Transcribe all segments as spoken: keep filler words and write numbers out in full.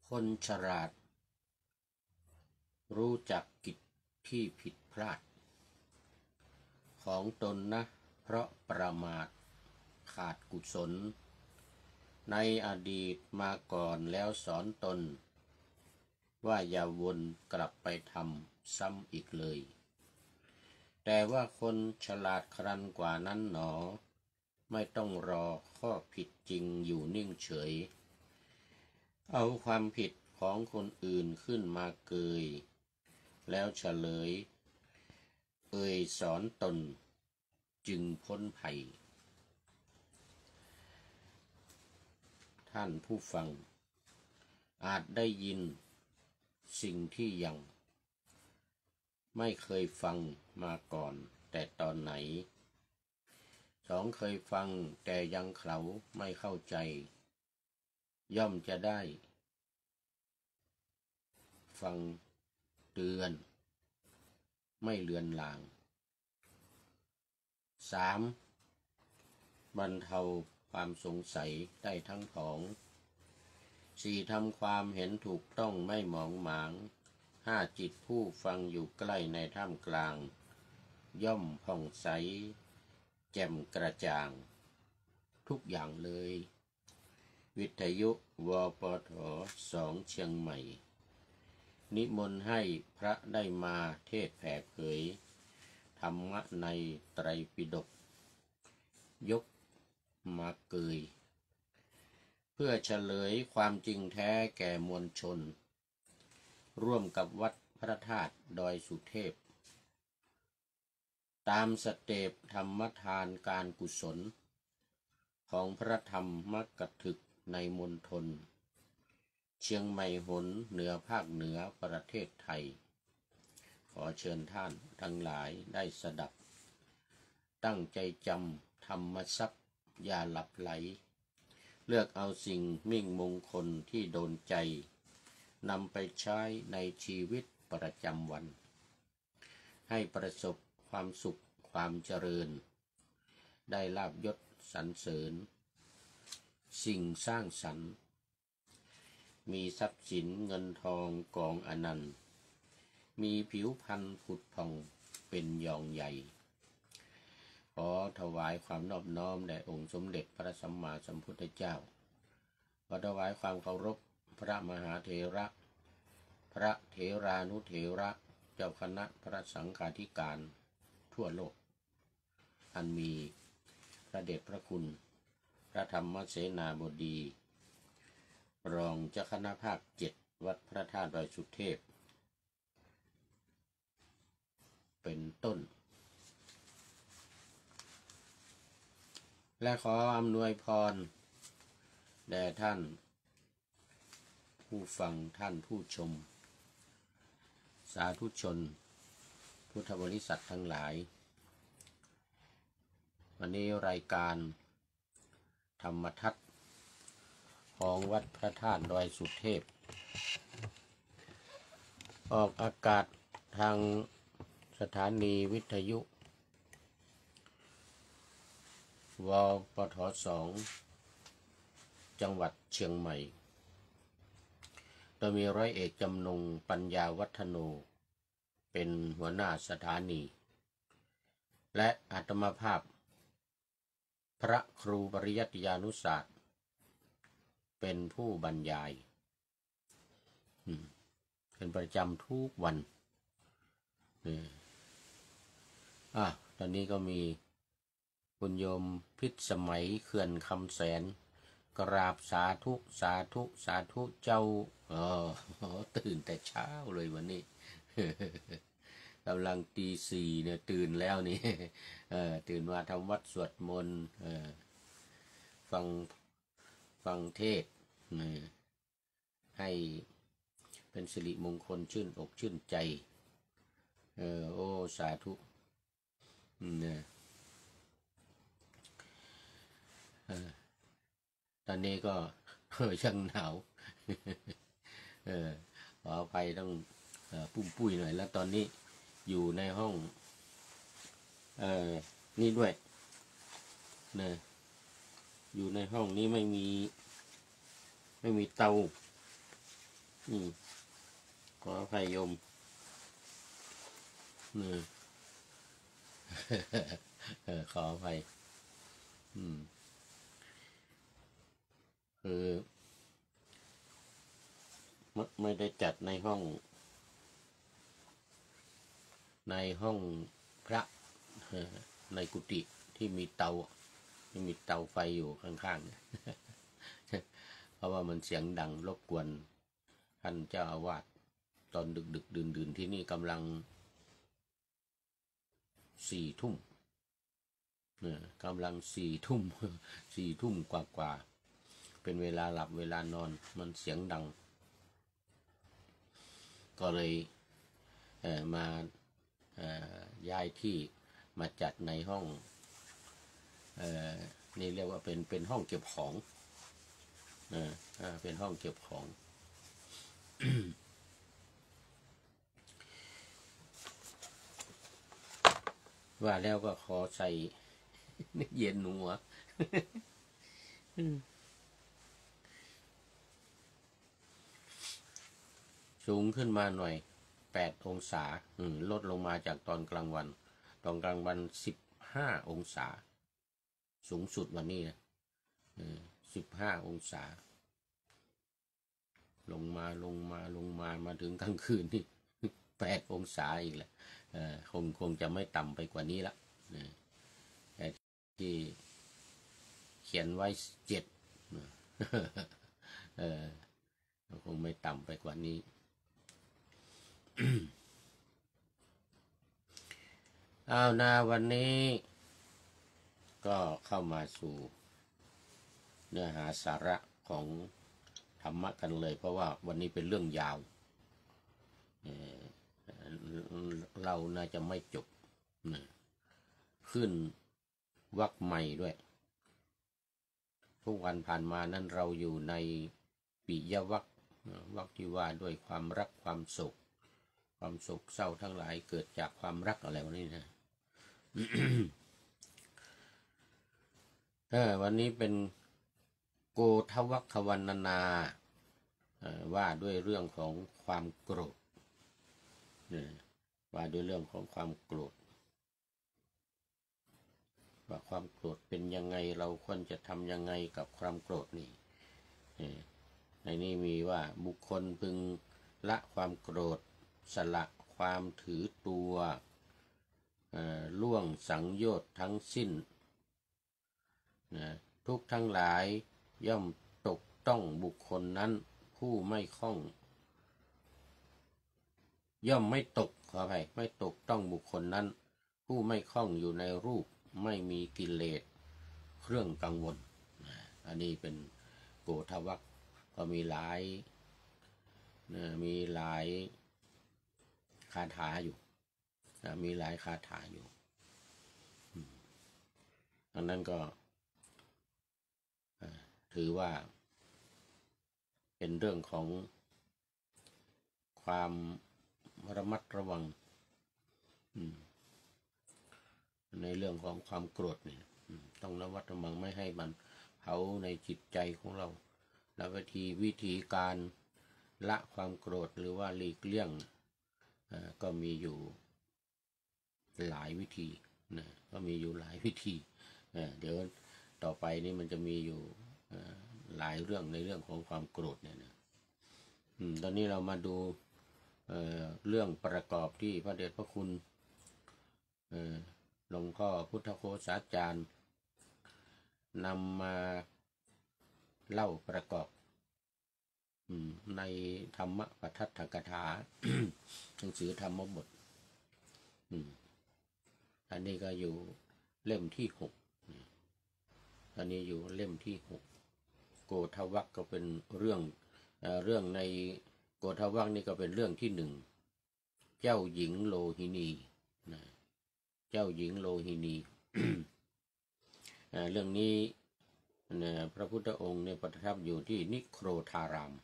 คนฉลาดรู้จักกิจที่ผิดพลาดของตนนะเพราะประมาทขาดกุศลในอดีตมาก่อนแล้วสอนตนว่าอย่าวนกลับไปทำซ้ำอีกเลยแต่ว่าคนฉลาดครันกว่านั้นหนอไม่ต้องรอข้อผิดจริงอยู่นิ่งเฉยเอาความผิดของคนอื่นขึ้นมาเกยแล้วเฉลยเอ่ยสอนตนจึงพ้นภัยท่านผู้ฟังอาจได้ยินสิ่งที่ยังไม่เคยฟังมาก่อนแต่ตอนไหนสองเคยฟังแต่ยังเขาไม่เข้าใจย่อมจะได้ฟังเตือนไม่เลือนลางสามบรรเทาความสงสัยได้ทั้งของสี่ทำความเห็นถูกต้องไม่หมองหมางห้าจิตผู้ฟังอยู่ใกล้ในท่ามกลางย่อมผ่องใสแจ่มกระจ่างทุกอย่างเลยวิทยุวปทสองเชียงใหม่นิมนต์ให้พระได้มาเทศแผ่เผยธรรมะในไตรปิฎกยกมาเกยเพื่อเฉลยความจริงแท้แก่มวลชนร่วมกับวัดพระธาตุดอยสุเทพตามสเต็ปธรรมทานการกุศลของพระธรรมกถึกในมณฑลเชียงใหม่หนเหนือภาคเหนือประเทศไทยขอเชิญท่านทั้งหลายได้สดับตั้งใจจำธรรมทรัพย์อย่าหลับไหลเลือกเอาสิ่งมิ่งมงคลที่โดนใจนำไปใช้ในชีวิตประจำวันให้ประสบความสุขความเจริญได้ลาภยศสรรเสริญสิ่งสร้างสรรค์มีทรัพย์สินเงินทองกองอนันต์มีผิวพรรณผุดผ่องเป็นยองใหญ่ขอถวายความนอบน้อมแด่องค์สมเด็จพระสัมมาสัมพุทธเจ้าขอถวายความเคารพพระมหาเถระพระเถรานุเถระเจ้าคณะพระสังฆาธิการทั่วโลกอันมีพระเดชพระคุณพระธรรมเสนาบดีรองเจ้าคณะภาคเจ็ดวัดพระธาตุดอยสุเทพเป็นต้นและขออำนวยพรแด่ท่านผู้ฟังท่านผู้ชมสาธุชนพุทธบริษัททั้งหลายวันนี้รายการธรรมทัศน์ของวัดพระธาตุดอยสุเทพออกอากาศทางสถานีวิทยุวปทสองจังหวัดเชียงใหม่โดยมีร้อยเอกจำนงปัญญาวัฒโนเป็นหัวหน้าสถานีและอาตมาภาพพระครูปริยัติยานุศาสตร์เป็นผู้บรรยายเป็นประจำทุกวันอ่ะตอนนี้ก็มีคุณโยมพิษสมัยเขื่อนคำแสนกราบสาธุสาธุสาธุเจ้าอ๋อตื่นแต่เช้าเลยวันนี้กำลังตีสี่เนี่ยตื่นแล้วนี่เออตื่นมาทำวัดสวดมนต์เออฟังฟังเทศให้เป็นสิริมงคลชื่นอกชื่นใจเออโอ้สาธุเนี่ยตอนนี้ก็ช่างหนาวเออขออภัยต้องปุ้มปุ้ยหน่อยแล้วตอนนี้อยู่ในห้องเออนี่ด้วยเนี่ยอยู่ในห้องนี้ไม่มีไม่มีเตาอืมขออภัยโยมอืม เออขออภัยอืมคือไม่ไม่ได้จัดในห้องในห้องพระเออในกุฏิที่มีเตาที่มีเตาไฟอยู่ข้างๆ เพราะว่ามันเสียงดังรบกวนท่านเจ้าอาวาสตอนดึกดึกดื่นดื่นที่นี่กำลังสี่ทุ่มเนี่ยกำลังสี่ทุ่มสี่ทุ่มกว่ากว่าเป็นเวลาหลับเวลานอนมันเสียงดังก็เลยเอ่อมาเอ่อย้ายที่มาจัดในห้องเอ่อนี่เรียกว่าเป็นเป็นห้องเก็บของเอออ่าเป็นห้องเก็บของ ว่าแล้วก็ขอใส่ เย็นหัว สูงขึ้นมาหน่อยแปดองศาลดลงมาจากตอนกลางวันตอนกลางวันสิบห้าองศาสูงสุดวันนี้นะสิบห้าองศาลงมาลงมาลงมามาถึงกลางคืนนี่แปดองศาอีกแหละคงคงจะไม่ต่ำไปกว่านี้ละแต่ที่เขียนไว้เจ็ดเออคงไม่ต่ำไปกว่านี้เอานาวันนี้ก็เข้ามาสู่เนื้อหาสาระของธรรมะกันเลยเพราะว่าวันนี้เป็นเรื่องยาวเราน่าจะไม่จบขึ้นวรรคใหม่ด้วยทุกวันผ่านมานั้นเราอยู่ในปิยวรรควรรคที่ว่าด้วยความรักความสุขความโศกเศร้าทั้งหลายเกิดจากความรักอะไรวะนี่นะวันนี้เป็นโกทวัคควรรณนาว่าด้วยเรื่องของความโกรธว่าด้วยเรื่องของความโกรธว่าความโกรธเป็นยังไงเราควรจะทำยังไงกับความโกรธนี่ในนี้มีว่าบุคคลพึงละความโกรธสละความถือตัวล่วงสังโยชน์ทั้งสิ้นทุกทั้งหลายย่อมตกต้องบุคคลนั้นผู้ไม่คล่องย่อมไม่ตกขออภัยไม่ตกต้องบุคคลนั้นผู้ไม่คล่องอยู่ในรูปไม่มีกิเลสเครื่องกังวลอันนี้เป็นโกทวัคก็มีหลายมีหลายคาถาอยู่มีหลายคาถาอยู่ดังนั้นก็ถือว่าเป็นเรื่องของความระมัดระวังในเรื่องของความโกรธนี่ต้องระมัดระวังไม่ให้มันเผาในจิตใจของเราและวิธีวิธีการละความโกรธหรือว่าหลีกเลี่ยงก็มีอยู่หลายวิธีนะก็มีอยู่หลายวิธีเดี๋ยวต่อไปนี่มันจะมีอยู่หลายเรื่องในเรื่องของความโกรธเนี่ยนะตอนนี้เรามาดูเ, เรื่องประกอบที่พระเดชพระคุณหลวงพ่อพุทธโฆษาจารย์นำมาเล่าประกอบในธรรมปทัฏฐกถา หนังสือธรรมบทอันนี้ก็อยู่เล่มที่หกอันนี้อยู่เล่มที่หกโกทวัคก็เป็นเรื่องเรื่องในโกทวัคนี่ก็เป็นเรื่องที่หนึ่งเจ้าหญิงโลหินีเจ้าหญิงโลหินี เรื่องนี้พระพุทธองค์เนี่ยประทับอยู่ที่นิโครธาราม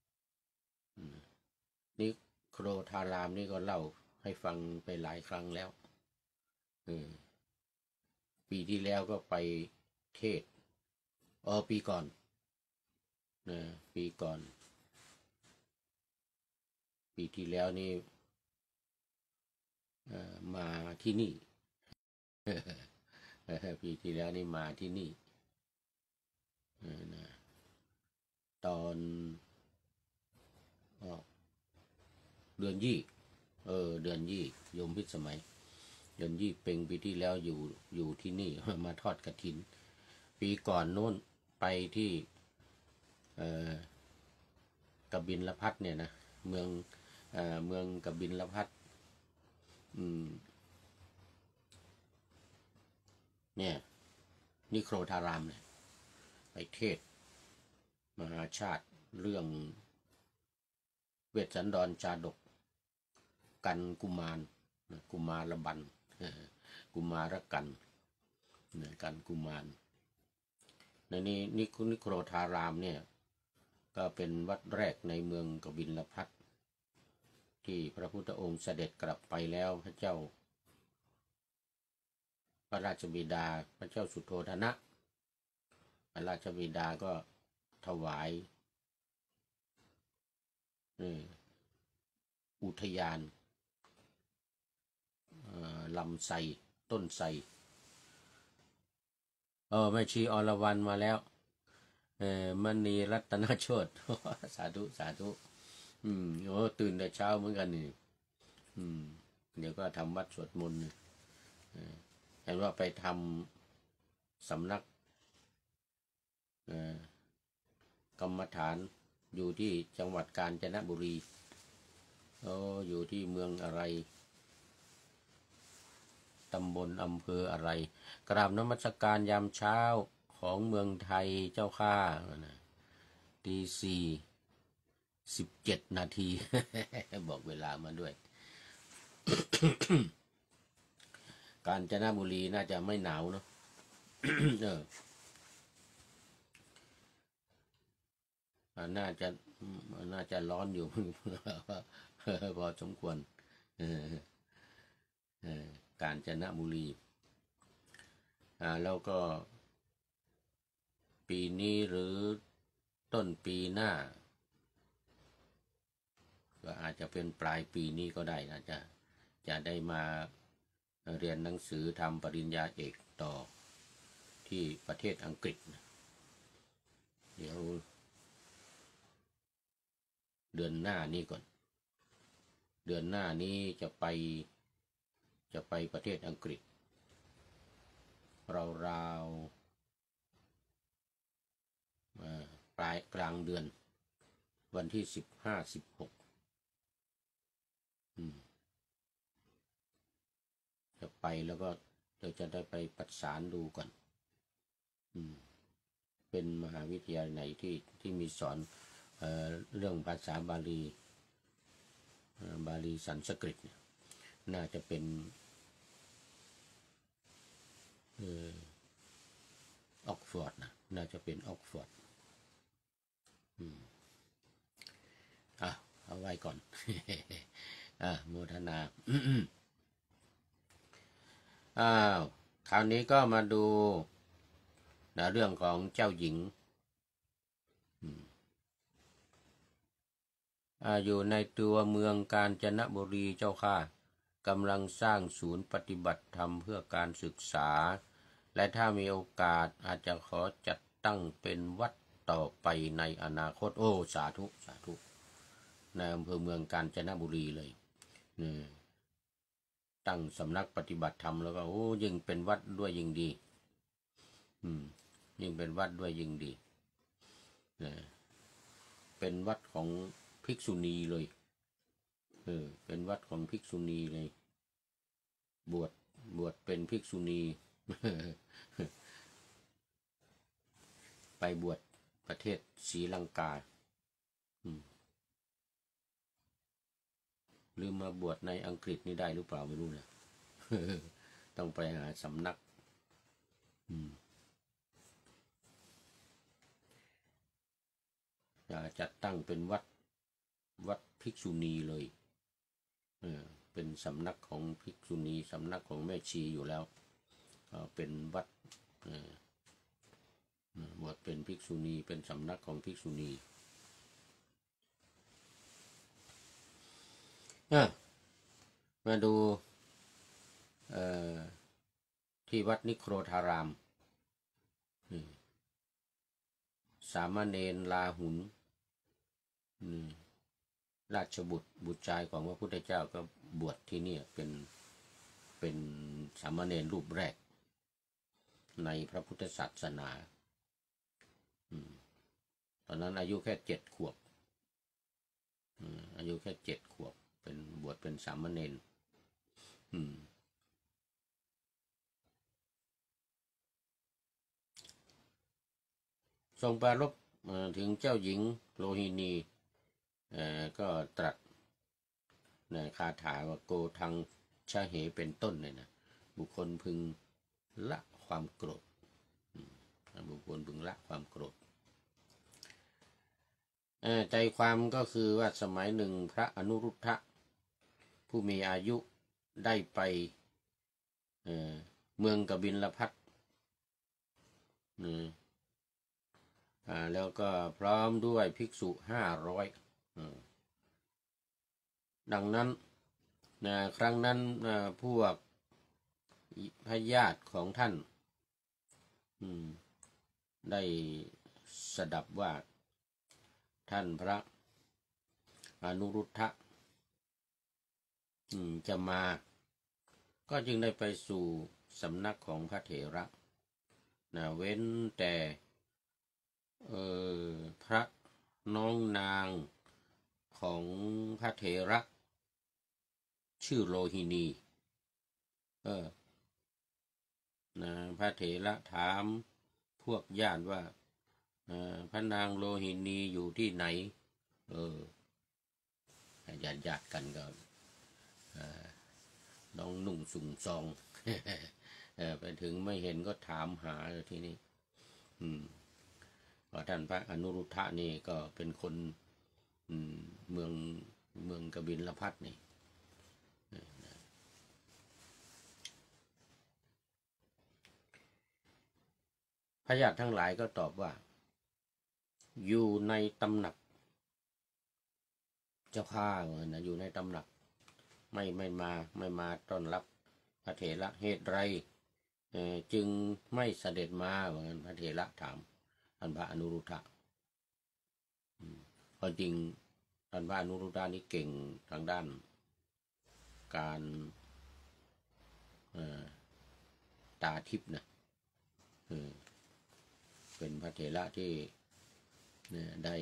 นิโครธารามนี่ก็เล่าให้ฟังไปหลายครั้งแล้วปีที่แล้วก็ไปเทศเออปีก่อนปีก่อนปีที่แล้วนี่มาที่นี่ ปีที่แล้วนี่มาที่นี่นะตอนเดือนยี่เออเดือนยี่โยมพิสมัยเดือนยี่เป็งปีที่แล้วอยู่อยู่ที่นี่ มาทอดกฐินปีก่อนโน้นไปที่เอ่อกบินลพัสเนี่ยนะเมืองเอ่อเมืองกบินลพัสอืมเนี่ยนิโครธารามเนี่ยไปเทศมหาชาติเรื่องเวชสันดรชาดกกันกุมารกุมารบันกุมารกันกันกุมารในนี้นิโครธารามเนี่ยก็เป็นวัดแรกในเมืองกบิลพัสที่พระพุทธองค์เสด็จกลับไปแล้วพระเจ้าพระราชบิดาพระเจ้าสุโธทนะพระราชบิดาก็ถวายอุทยานลำไทรต้นไทรเออแม่ชีอรวรรณมาแล้วเออมณีรัตนโชติ สาธุสาธุอืมโอ้ตื่นแต่เช้าเหมือนกันนี่อืมเดี๋ยวก็ทำวัดสวดมนต์เห็นว่าไปทำสำนักกรรมฐานอยู่ที่จังหวัดกาญจนบุรีโอ้อยู่ที่เมืองอะไรตำบลอำเภออะไรกราบนมัสการยามเช้าของเมืองไทยเจ้าข้าตีสี่สิบเจ็ดนาที บอกเวลามาด้วย กาญจนบุรีน่าจะไม่หนาวเนาะ เออน่าจะน่าจะร้อนอยู่ พอสมควรกาญจนบุรีอ่าแล้วก็ปีนี้หรือต้นปีหน้าก็อาจจะเป็นปลายปีนี้ก็ได้นะจะจะได้มาเรียนหนังสือทำปริญญาเอกต่อที่ประเทศอังกฤษเดี๋ยวเดือนหน้านี้ก่อนเดือนหน้านี้จะไปจะไปประเทศอังกฤษราวๆปลายกลางเดือนวันที่สิบห้าสิบหกจะไปแล้วก็เดี๋ยวจะได้ไปประสานดูก่อนเป็นมหาวิทยาลัยไหนที่ที่มีสอนเอ่อเรื่องภาษาบาลีบาลีสันสกฤตน่าจะเป็นออกฟอร์ดนะน่าจะเป็นออกฟอร์ดอ่ะเอาไว้ก่อน อ่ะโมทนาอ้าวคราวนี้ก็มาดูนะเรื่องของเจ้าหญิงอยู่ในตัวเมืองกาญจนบุรีเจ้าค่ะกำลังสร้างศูนย์ปฏิบัติธรรมเพื่อการศึกษาและถ้ามีโอกาสอาจจะขอจัดตั้งเป็นวัดต่อไปในอนาคตโอ้สาธุสาธุในอำเภอเมืองกาญจนบุรีเลยนี่ตั้งสำนักปฏิบัติธรรมแล้วก็โอ้ยิ่งเป็นวัดด้วยยิ่งดีอืมยิ่งเป็นวัดด้วยยิ่งดีนะเป็นวัดของภิกษุณีเลยเออเป็นวัดของภิกษุณีเลยบวชบวชเป็นภิกษุณี ไปบวชประเทศศรีลังกาหรือมาบวชในอังกฤษนี่ได้หรือเปล่าไม่รู้นะ ต้องไปหาสำนักจะจัดตั้งเป็นวัดวัดภิกษุณีเลยเออเป็นสำนักของภิกษุณีสำนักของแม่ชีอยู่แล้วเป็นวัดบวชเป็นภิกษุณีเป็นสำนักของภิกษุณีเออมาดูเอ่อที่วัดนิโครธารามสามเณรลาหุนราชบุตรบุตรชายของพระพุทธเจ้าก็บวชที่นี่เป็นเป็นสามเณรรูปแรกในพระพุทธศาสนาตอนนั้นอายุแค่เจ็ดขวบอายุแค่เจ็ดขวบเป็นบวชเป็นสามเณรทรงปรารภถึงเจ้าหญิงโลหินีก็ตรัสในคาถาว่าโกทังชะเหเป็นต้นเนี่ยนะบุคคลพึงละความโกรธบุคคลพึงละความโกรธใจความก็คือว่าสมัยหนึ่งพระอนุรุทธะผู้มีอายุได้ไปเ, เมืองกบิลพัสดุแล้วก็พร้อมด้วยภิกษุห้าร้อยดังนั้นนะครั้งนั้นนะพวกพญาติของท่านได้สดับว่าท่านพระอนุรุทธะจะมาก็จึงได้ไปสู่สำนักของพระเถระนะเว้นแต่พระน้องนางของพระเถระชื่อโลหินีเออนะพระเถระถามพวกญาติว่าพระนางโลหินีอยู่ที่ไหนเออญาติญาติกันก็น้องนุ่งสุ่งซองไปถึงไม่เห็นก็ถามหาที่นี่ว่าท่านพระอนุรุทธะนี่ก็เป็นคนเมืองเมืองกบิลพัสดุนี่พญาติทั้งหลายก็ตอบว่าอยู่ในตำหนักเจ้าข้านะอยู่ในตำหนักไม่ไม่มาไม่มาต้อนรับพระเถระเหตุไรจึงไม่เสด็จมาเหมือนพระเถระถามท่านพระอนุรุทธะเพราะจริงท่านพระอนุรุทธะนี่เก่งทางด้านการตาทิพย์นะเป็นพระเถระที่ได้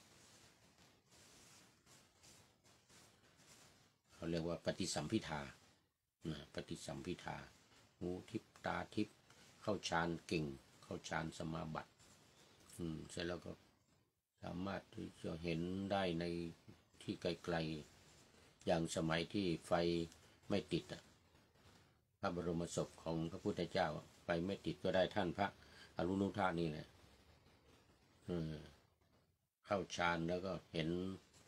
เขาเรียกว่าปฏิสัมภิทาปฏิสัมภิทาหูทิพตาทิพเข้าฌานเก่งเข้าฌานสมาบัติเสร็จแล้วก็สามารถที่จะเห็นได้ในที่ไกลๆอย่างสมัยที่ไฟไม่ติดพระบรมศพของพระพุทธเจ้าไฟไม่ติดก็ได้ท่านพระอนุรุทธะนี่แหละเข้าฌานแล้วก็เห็น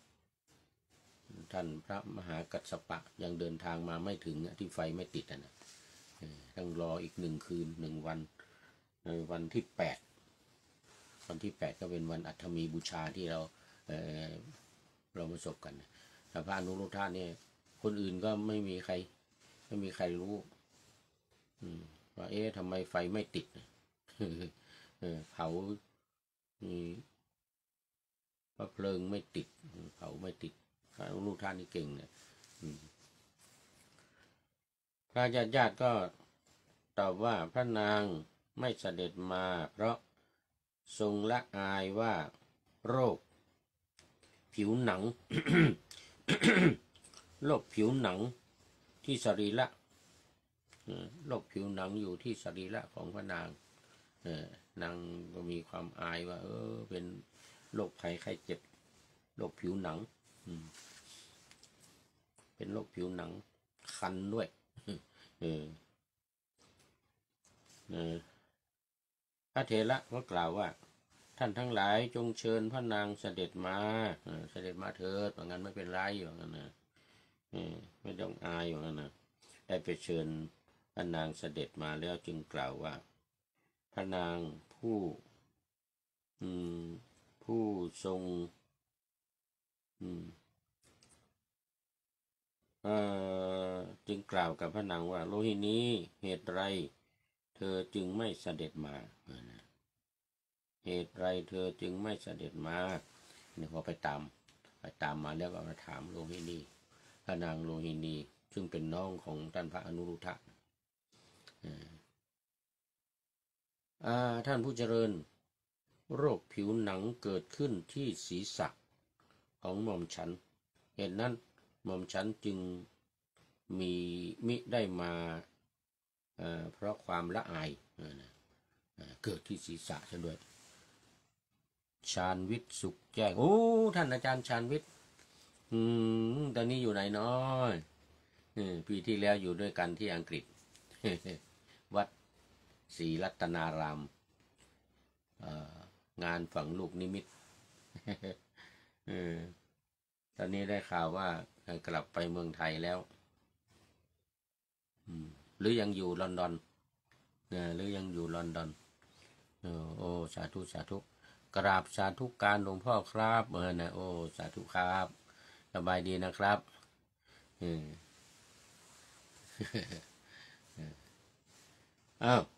ท่านพระมหากัสสปะยังเดินทางมาไม่ถึงที่ไฟไม่ติดนะต้องรออีกหนึ่งคืนหนึ่งวันในวันที่แปดวันที่แปดก็เป็นวันอัฐมีบูชาที่เราเ, เรามาศพกันแต่พระอนุรุทธะเนี่ยคนอื่นก็ไม่มีใครไม่มีใครรู้ว่าเอ๊ะทำไมไฟไม่ติดเผาพระเพลิงไม่ติดเผาไม่ติดพระอนุรุทธะนี่เก่งเนี่ยพระญาติญาติก็ตอบว่าพระนางไม่เสด็จมาเพราะทรงละอายว่าโรคผิวหนัง โรคผิวหนังที่สรีระโรคผิวหนังอยู่ที่สรีระของพระนางนางก็มีความอายว่าเออเป็นโรคภัยไข้เจ็บโรคผิวหนังเป็นโรคผิวหนังคันด้วยพระเถระก็กล่าวว่าท่านทั้งหลายจงเชิญพระนางเสด็จมาเสด็จมาเถิดว่างั้นไม่เป็นไรว่างั้นนะไม่ต้องอายว่างั้นนะได้ไปเชิญพระนางเสด็จมาแล้วจึงกล่าวว่าพระนางผู้ผู้ทรงจึงกล่าวกับพระนางว่าโลหินีเหตุไรเธอจึงไม่เสด็จมาเหตุไรเธอจึงไม่เสด็จมาเนี่ยพอไปตามไปตามมาแล้วก็มาถามโลหินีพระนางโลหินีซึ่งเป็นน้องของท่านพระอนุรุทธะท่านผู้เจริญโรคผิวหนังเกิดขึ้นที่ศีรษะของหม่อมฉันเหตุนั้นหม่อมฉันจึงมีมิได้มาเเพราะความละอายเกิดที่ศีรษะซะด้วยชาญวิทย์สุขแจ้งโอ้ท่านอาจารย์ชาญวิทย์อืมตอนนี้อยู่ไหนน้อยปีที่แล้วอยู่ด้วยกันที่อังกฤษวัดศรีรัตนารามงานฝังลูกนิมิตตอนนี้ได้ข่าวว่ากลับไปเมืองไทยแล้วหรือยังอยู่ลอนดอนหรือยังอยู่ลอนดอนโอ้สาธุสาธุกราบสาธุการหลวงพ่อครับเออนะโอ้สาธุครับสบายดีนะครับอ้าว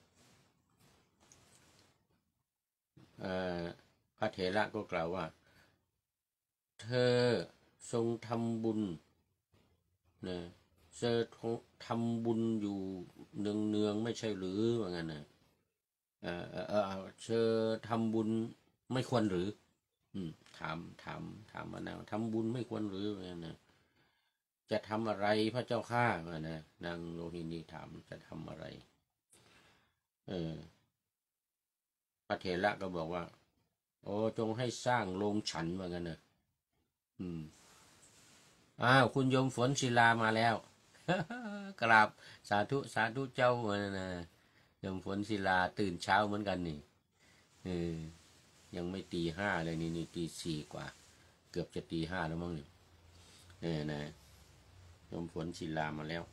พระเถระก็กล่าวว่าเธอทรงทำบุญนะเธอทำบุญอยู่เนืองเนืองไม่ใช่หรือว่างั้นนะเออเออเธอทำบุญไม่ควรหรืออืมถามถามถามมาแล้วทำบุญไม่ควรหรือว่างั้นนะจะทำอะไรพระเจ้าข้าว่านะนางโลหินีถามจะทำอะไรเออพระเถระก็บอกว่าโอ้จงให้สร้างโรงฉันว่างั้นนะอืมอ้าวคุณโยมฝนศิลามาแล้ว กราบสาธุสาธุเจ้านะโยมฝนศิลาตื่นเช้าเหมือนกันนี่เออยังไม่ตีห้าเลยนี่นี่ตีสี่กว่าเกือบจะตีห้าแล้วมั้งนี่เออนะโยมฝนศิลามาแล้ว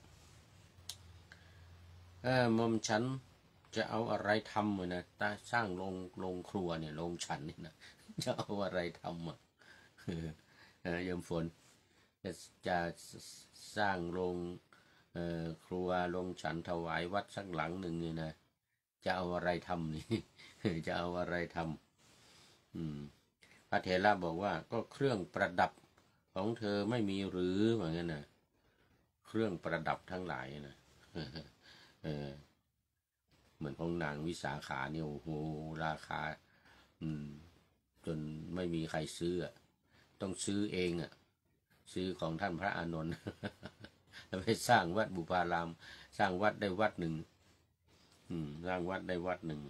เออมอมฉันจะเอาอะไรทำเหมือนนะตาสร้างโรงโรงครัวเนี่ยโรงฉันนี่นะจะเอาอะไรทำอ่ะเออโยมฝนจะจะสร้างโรงครัวโรงฉันถวายวัดสักหลังหนึ่งนี่นะจะเอาอะไรทำนี่จะเอาอะไรทำพระเถระบอกว่าก็เครื่องประดับของเธอไม่มีหรือเหมือนกันนะเครื่องประดับทั้งหลายนะเหมือนของนางวิสาขาเนี่ยโอ้โหราคาจนไม่มีใครซื้อต้องซื้อเองอ่ะซื้อของท่านพระอานนท์ไปสร้างวัดบุพารามสร้างวัดได้วัดหนึ่งสร้างวัดได้วัดหนึ่ง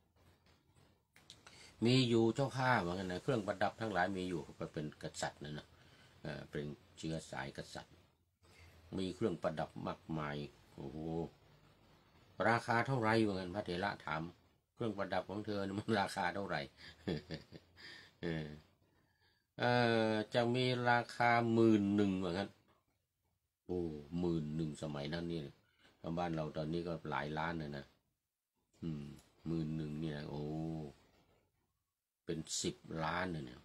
มีอยู่เจ้าข้าเหมือนกันนะเครื่องประดับทั้งหลายมีอยู่ก็เป็นกษัตริย์นะนะเป็นเชื้อสายกษัตริย์มีเครื่องประดับมากมายโอ้โหราคาเท่าไรเหมือนกันพระเถระถามเครื่องประดับของเธอมันราคาเท่าไหร่จะมีราคาหมื่นหนึ่งเหมือนกันโอ้หมื่นหนึ่งสมัยนั้นนี่บ้านเราตอนนี้ก็หลายล้านเลยนะอืมหมื่นหนึ่งเนี่ยโอ้เป็นสิบล้านเลยเนี่ย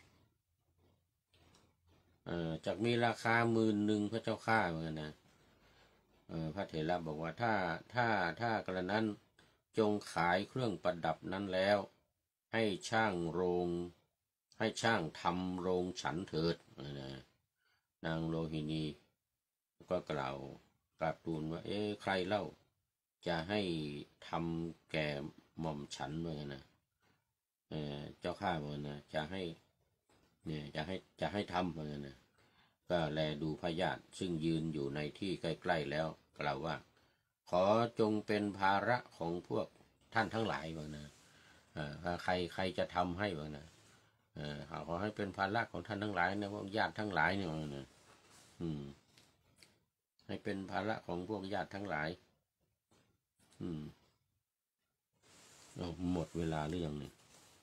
เอ่อจากมีราคาหมื่นหนึ่งพระเจ้าข้าเหมือนกันนะเอ่อพระเถระบอกว่าถ้าถ้าถ้ากระนั้นจงขายเครื่องประดับนั้นแล้วให้ช่างโรงให้ช่างทำโรงฉันเถิดนะนางโลหินีก็กล่าวกราบทูลว่าเอ๊ะใครเล่าจะให้ทำแก่หม่อมฉันเหมือนกันนะเออเจ้าข้าเหมือนนะจะให้เนี่ยจะให้จะให้ทำเหมือนกันนะก็แลดูพญาติซึ่งยืนอยู่ในที่ใกล้ๆแล้วกล่าวว่าขอจงเป็นภาระของพวกท่านทั้งหลายเหมือนนะเออใครใครจะทำให้เหมือนนะเออขอให้เป็นภาระของท่านทั้งหลายนะพวกญาติทั้งหลายเนี่ยนะอืมให้เป็นภาระของพวกญาติทั้งหลายอืมหมดเวลาหรือยังเนี่ย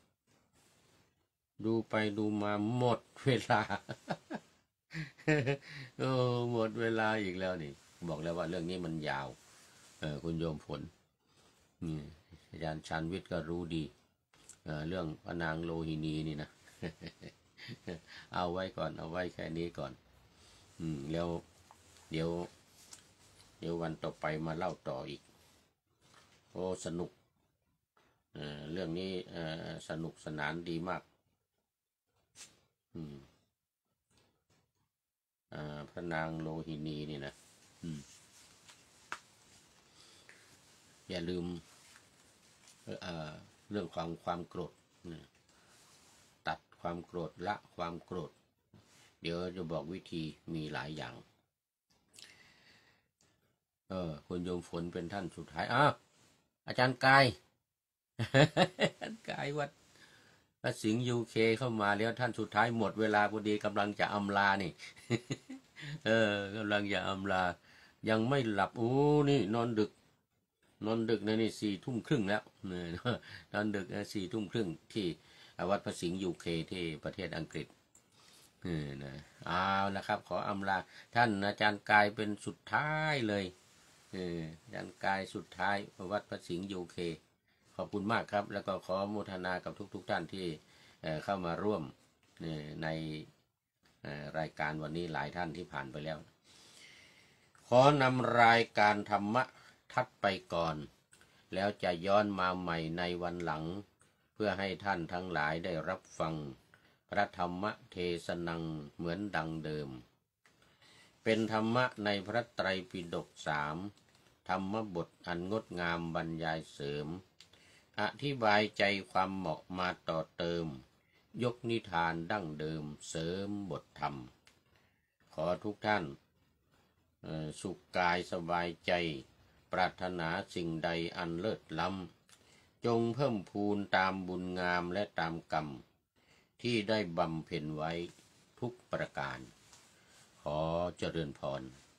ดูไปดูมาหมดเวลาโอ้หมดเวลาอีกแล้วนี่บอกแล้วว่าเรื่องนี้มันยาวเออคุณโยมฝนนี่อาจารย์ชันวิทย์ก็รู้ดีเออเรื่องพระนางโลหินีนี่นะเอาไว้ก่อนเอาไว้แค่นี้ก่อนอืมแล้วเดี๋ยวเดี๋ยววันต่อไปมาเล่าต่ออีกโอ้สนุกเอ่อเรื่องนี้เอ่อสนุกสนานดีมากอืมอ่าพระนางโลหินีนี่นะอืมอย่าลืมเอ่อเรื่องความความโกรธนะตัดความโกรธละความโกรธเดี๋ยวจะบอกวิธีมีหลายอย่างเออคุณโยมฝนเป็นท่านสุดท้ายอ้าวอาจารย์กาย อาจารย์กายวัดพระสิงห์ยูเคเข้ามาแล้วท่านสุดท้ายหมดเวลาพอดีกำลังจะอำลานี่ เออกำลังจะอำลายังไม่หลับโอ้นี่นอนดึกนอนดึกนะนี่สี่ทุ่มครึ่งแล้วนอนดึกนะสี่ทุ่มครึ่งที่วัดพระสิงห์ยูเคที่ประเทศอังกฤษเออนะเอาละครับขออำลาท่านอาจารย์กายเป็นสุดท้ายเลยเอออาจารย์กายสุดท้ายวัดพระสิงห์ยูเคขอบคุณมากครับแล้วก็ขอโมทนากับทุกๆ ท่านที่เข้ามาร่วมในรายการวันนี้หลายท่านที่ผ่านไปแล้วขอนำรายการธรรมะทัดไปก่อนแล้วจะย้อนมาใหม่ในวันหลังเพื่อให้ท่านทั้งหลายได้รับฟังพระธรรมเทศนังเหมือนดังเดิมเป็นธรรมะในพระไตรปิฎกสามธรรมบทอันงดงามบรรยายเสริมอธิบายใจความเหมาะมาต่อเติมยกนิทานดั้งเดิมเสริมบทธรรมขอทุกท่านสุขกายสบายใจปรารถนาสิ่งใดอันเลิศล้ำจงเพิ่มพูนตามบุญงามและตามกรรมที่ได้บำเพ็ญไว้ทุกประการขอเจริญพร